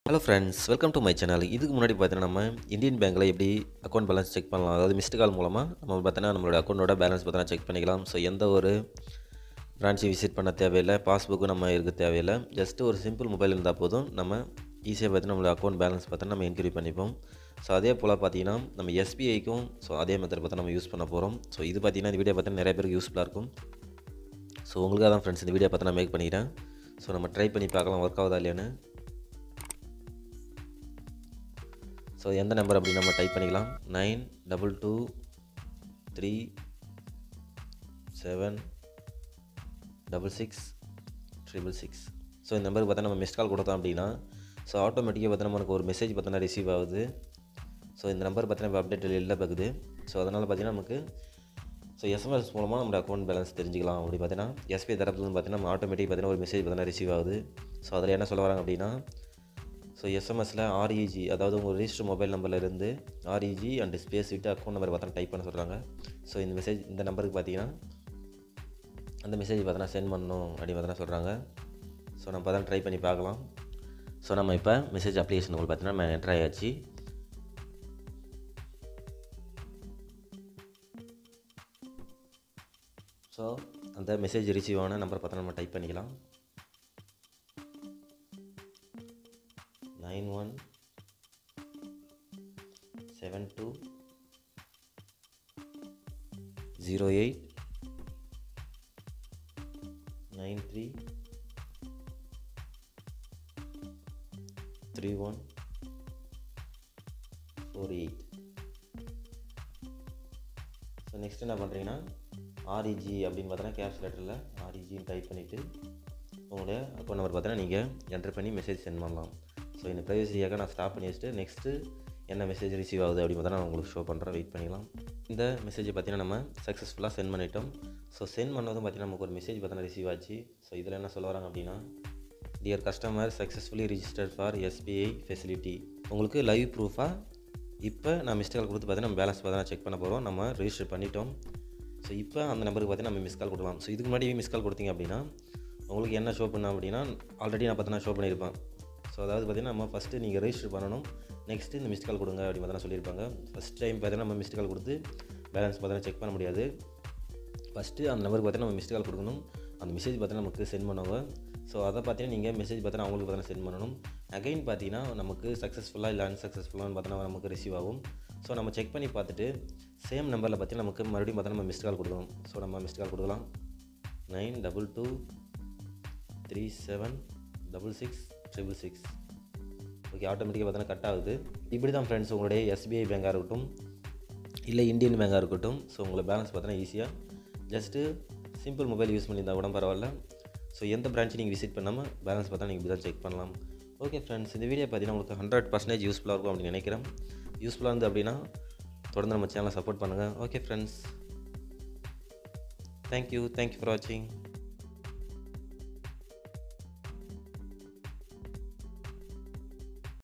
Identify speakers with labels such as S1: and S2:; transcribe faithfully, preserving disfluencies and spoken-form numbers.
S1: Hello friends, welcome to my channel. இதுக்கு முன்னாடி பார்த்தீங்கன்னா நம்ம இந்தியன் பேங்க்கில் எப்படி அக்கௌண்ட் பேலன்ஸ் செக் பண்ணலாம், அதாவது மிஸ்டு கால் மூலமாக நம்ம பார்த்தீங்கன்னா நம்மளோட அக்கௌண்ட்டோட பேலன்ஸ் பார்த்தீங்கன்னா செக் பண்ணிக்கலாம். ஸோ எந்த ஒரு பிரான்ச்சையும் விசிட் பண்ண தேவையில்லை, பாஸ்புக்கும் நம்ம இருக்க தேவையில்லை. ஜஸ்ட் ஒரு சிம்பிள் மொபைல் இருந்தால் போதும், நம்ம ஈஸியாக பார்த்தீங்கன்னா நம்மளோட அக்கௌண்ட் பேலன்ஸ் பார்த்தா நம்ம என்க்ரி பண்ணிப்போம். ஸோ அதே போல் பார்த்தீங்கன்னா நம்ம எஸ்பிஐக்கும் ஸோ அதே மெத்தட் பார்த்தா நம்ம யூஸ் பண்ண போகிறோம். ஸோ இது பார்த்தீங்கன்னா இந்த வீடியோ பார்த்தீங்கன்னா நிறைய பேருக்கு யூஸ்ஃபுல்லாக இருக்கும். ஸோ உங்களுக்காக தான் ஃப்ரெண்ட்ஸ் இந்த வீடியோ பார்த்து நான் மேக் பண்ணிக்கிறேன். ஸோ நம்ம ட்ரை பண்ணி பார்க்கலாம் ஒர்க் ஆகுதா இல்லையான்னு. ஸோ எந்த நம்பர் அப்படி நம்ம டைப் பண்ணிக்கலாம். Nine double two three seven double six triple six so இந்த நம்பருக்கு பார்த்தா நம்ம மிஸ்ட் கால் கொடுத்தோம் அப்படின்னா ஸோ ஆட்டோமேட்டிக்காக பார்த்தா நமக்கு ஒரு மெசேஜ் பார்த்தோன்னா ரிசீவ் ஆகுது. ஸோ இந்த நம்பர் பார்த்தீங்கன்னா இப்போ அப்டேட் இல்லை பார்க்குது. ஸோ அதனால் பார்த்தீங்கன்னா நமக்கு ஸோ எஸ்எம்எஸ் மூலமாக நம்ம அக்கௌண்ட் பேலன்ஸ் தெரிஞ்சிக்கலாம். அப்படி பார்த்தீங்கன்னா எஸ்பிஐ தரப்புலேருந்து பார்த்தீங்கன்னா நம்ம ஆட்டோமேட்டிக் பார்த்தீங்கன்னா ஒரு மெசேஜ் பார்த்தீங்கன்னா ரிசீவ் ஆகுது. ஸோ அதில் என்ன சொல்ல வராங்க அப்படின்னா ஸோ எஸ்எம்எஸில் ஆர்இஜி, அதாவது உங்கள் ரிஜிஸ்டர் மொபைல் நம்பர்லேருந்து ஆர்இஜி அண்ட் ஸ்பேஸ் விட்டு அக்கௌண்ட் நம்பர் பார்த்தா டைப் பண்ண சொல்கிறாங்க. ஸோ இந்த மெசேஜ் இந்த நம்பருக்கு பார்த்தீங்கன்னா அந்த மெசேஜ் பார்த்தோன்னா சென்ட் பண்ணணும் அப்படின்னு பார்த்தோன்னா சொல்கிறாங்க. ஸோ நம்ம பார்த்தா ட்ரை பண்ணி பார்க்கலாம். ஸோ நம்ம இப்போ மெசேஜ் அப்ளிகேஷன் உங்களுக்கு பார்த்தீங்கன்னா நம்ம என்ட்ரு ஆயாச்சு. ஸோ அந்த மெசேஜ் ரிசீவ் ஆன நம்பர் பார்த்தா நம்ம டைப் பண்ணிக்கலாம். Nine one seven two zero eight nine three three one four eight. So next என்ன பண்ணுறீங்கன்னா ஆர்இஜி அப்படின்னு பார்த்தோன்னா கேப்ஸ் லெட்டரில் ஆர்இஜின்னு டைப் பண்ணிவிட்டு உங்களுடைய அக்கௌண்ட் நம்பர் பார்த்தோன்னா நீங்கள் என்டர் பண்ணி மெசேஜ் சென்ட் பண்ணலாம். ஸோ இந்த ப்ரைவசியாக நான் ஸ்டாப் பண்ணி வச்சுட்டு நெக்ஸ்ட்டு என்ன மெசேஜ் ரிசீவ் ஆகுது அப்படின்னு பார்த்தா நான் உங்களுக்கு ஷோ பண்ணுறேன், வெயிட் பண்ணிக்கலாம். இந்த மெசேஜை பார்த்தீங்கன்னா நம்ம சக்ஸஸ்ஃபுல்லாக சென்ட் பண்ணிட்டோம். ஸோ சென்ட் பண்ணதும் பார்த்தீங்கன்னா நமக்கு ஒரு மெசேஜ் பார்த்தீங்கன்னா ரிசீவ் ஆச்சு. ஸோ இதில் என்ன சொல்ல வராங்க அப்படின்னா dear customer successfully registered for SBI facility. உங்களுக்கு லைவ் ப்ரூஃபாக இப்போ நான் மிஸ்ட் கால் கொடுத்து பார்த்தீங்கன்னா நம்ம பேலன்ஸ் பார்த்தீங்கன்னா செக் பண்ண போகிறோம். நம்ம ரிஜிஸ்டர் பண்ணிட்டோம். ஸோ இப்போ அந்த நம்பருக்கு பார்த்தீங்கன்னா நம்ம மிஸ் கால் கொடுக்கலாம். ஸோ இதுக்கு முன்னாடி மிஸ் கால் கொடுத்தீங்க அப்படின்னா உங்களுக்கு என்ன ஷோ பண்ணோம் அப்படின்னா ஆல்ரெடி நான் பார்த்தீங்கன்னா ஷோ பண்ணியிருப்பேன். ஸோ அதாவது பார்த்திங்கன்னா நம்ம ஃபஸ்ட்டு நீங்கள் ரெஜிஸ்டர் பண்ணணும், நெக்ஸ்ட்டு இந்த மிஸ்ட் கால் கொடுங்க அப்படி பார்த்தா சொல்லியிருப்பாங்க. ஃபஸ்ட் டைம் பார்த்தீங்கன்னா நம்ம மிஸ்ட் கால் கொடுத்து பேலன்ஸ் பார்த்தீங்கன்னா செக் பண்ண முடியாது. ஃபஸ்ட்டு அந்த நம்பருக்கு பார்த்தீங்கன்னா நம்ம மிஸ்ட் கால் கொடுக்கணும், அந்த மெசேஜ் பார்த்தீங்கன்னா நமக்கு சென்ட் பண்ணுவாங்க. ஸோ அதை பார்த்தீங்கன்னா நீங்கள் மெசேஜ் பார்த்தீங்கன்னா அவங்களுக்கு பார்த்தீங்கன்னா சென்ட் பண்ணணும். அகைன் பார்த்தீங்கன்னா நமக்கு சக்ஸஸ்ஃபுல்லாக இல்லை அன்சக்ஸஸ்ஃபுல்லான்னு பார்த்தீங்கன்னா நமக்கு ரிசீவ் ஆகும். ஸோ நம்ம செக் பண்ணி பார்த்துட்டு சேம் நம்பரில் பார்த்தீங்கன்னா நமக்கு மறுபடியும் பார்த்தீங்கன்னா நம்ம மிஸ்ட் கால் கொடுக்கணும். ஸோ நம்ம மிஸ்ட் கால் கொடுக்கலாம். Nine double two three seven double six triple six okay, ஆட்டோமேட்டிக்காக பார்த்தீங்கன்னா கட் ஆகுது. இப்படி தான் ஃப்ரெண்ட்ஸ் உங்களுடைய எஸ்பிஐ பேங்காக இருக்கட்டும் இல்லை இந்தியன் பேங்காக இருக்கட்டும், ஸோ உங்களை பேலன்ஸ் பார்த்தீங்கன்னா ஈஸியாக ஜஸ்ட்டு சிம்பிள் மொபைல் யூஸ் பண்ணியிருந்தால் கூட பரவாயில்ல. ஸோ எந்த பிரான்ச்சு நீங்கள் விசிட் பண்ணாமல் பேலன்ஸ் பார்த்தா நீங்கள் இப்படி தான் செக் பண்ணலாம். ஓகே ஃப்ரெண்ட்ஸ், இந்த வீடியோ பார்த்தீங்கன்னா உங்களுக்கு ஹண்ட்ரட் பர்சன்டேஜ் யூஸ்ஃபுல்லாக இருக்கும் அப்படின்னு நினைக்கிறேன். யூஸ்ஃபுல்லாக இருந்து அப்படின்னா தொடர்ந்து நம்ம சேனலை சப்போர்ட் பண்ணுங்கள். Okay friends, thank you thank you for வாட்சிங்.